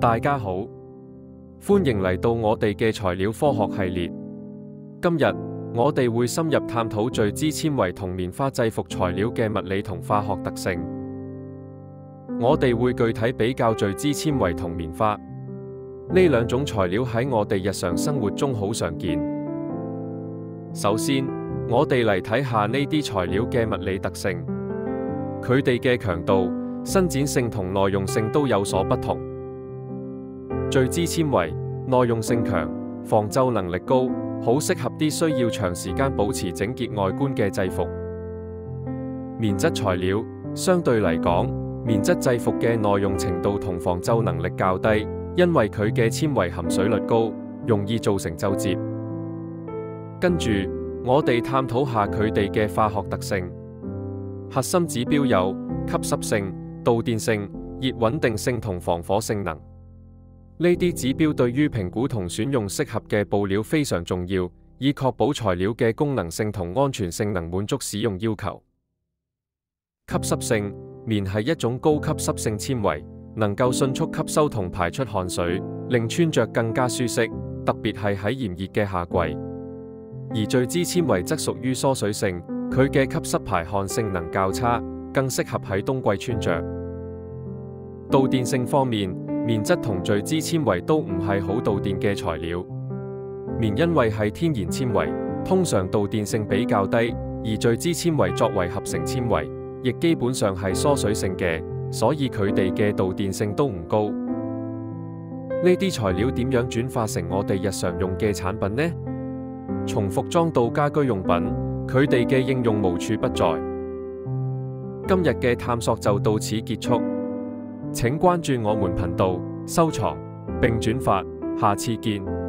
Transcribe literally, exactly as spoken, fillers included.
大家好，歡迎嚟到我哋嘅材料科學系列。今日我哋會深入探討聚酯纖維同棉花製服材料嘅物理同化學特性。我哋會具體比較聚酯纖維同棉花呢兩種材料喺我哋日常生活中好常見。首先，我哋嚟睇下呢啲材料嘅物理特性，佢哋嘅強度、伸展性同耐用性都有所不同。聚酯纖維耐用性強，防皺能力高，好適合啲需要長時間保持整潔外觀嘅制服。棉質材料相對嚟講，棉質制服嘅耐用程度同防皺能力較低，因為佢嘅纖維含水率高，容易造成皺褶。跟住，我哋探討下佢哋嘅化學特性。核心指標有吸濕性、導電性、熱穩定性同防火性能。呢啲指標對於評估同選用適合嘅布料非常重要，以確保材料嘅功能性同安全性能滿足使用要求。吸濕性，棉係一種高吸濕性纖維，能夠迅速吸收同排出汗水，令穿着更加舒適，特別係喺炎熱嘅夏季。而聚酯纖維則屬於疏水性，佢嘅吸濕排汗性能較差，更適合喺冬季穿着。導電性方面，棉質同聚酯纖維都唔係好導電嘅材料。棉因為係天然纖維，通常導電性比較低，而聚酯纖維作為合成纖維，亦基本上係疏水性嘅，所以佢哋嘅導電性都唔高。呢啲材料點樣轉化成我哋日常用嘅產品呢？從服裝到家居用品，佢哋嘅應用無處不在。今日嘅探索就到此結束，請關注我們頻道，收藏並轉發，下次見。